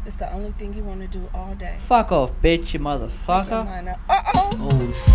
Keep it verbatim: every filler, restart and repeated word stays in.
It's the only thing you want to do all day. Fuck off, bitch, you motherfucker. Uh oh. Oh,